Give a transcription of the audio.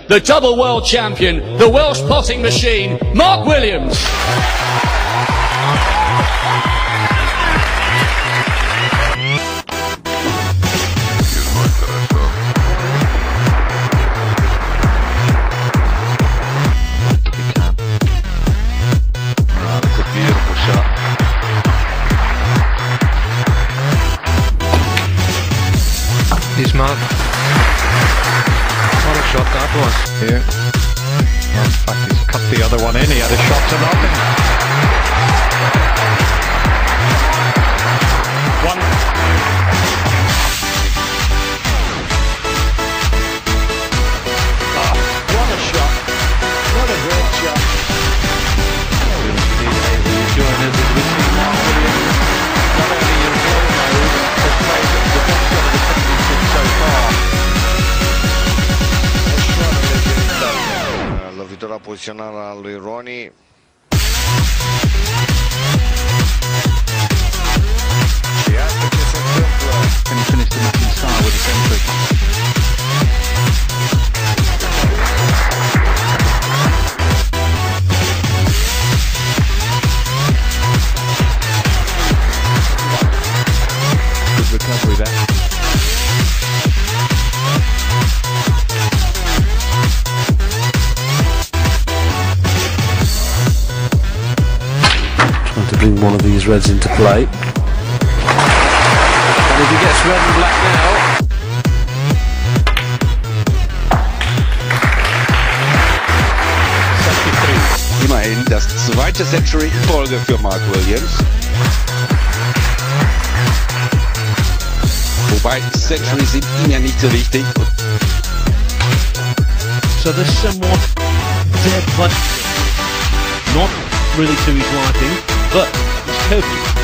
the double world champion, the Welsh potting machine, Mark Williams. Here's Mark. What a shot that was. Here. Well, in fact, he's cut the other one in. He had a shot to nothing. One. Oh, what a shot. What a great shot. Lovitura pozițională a lui Ronnie. Și iată ce se întâmplă. And he finished the match in style with a century. Good recovery there. To bring one of these reds into play. And if he gets red and black now. Immerhin das zweite Century in Folge für Mark Williams. Wobei Centuries sind ihm ja nicht so wichtig. So there's somewhat dead, but not really to his liking, but it's perfect.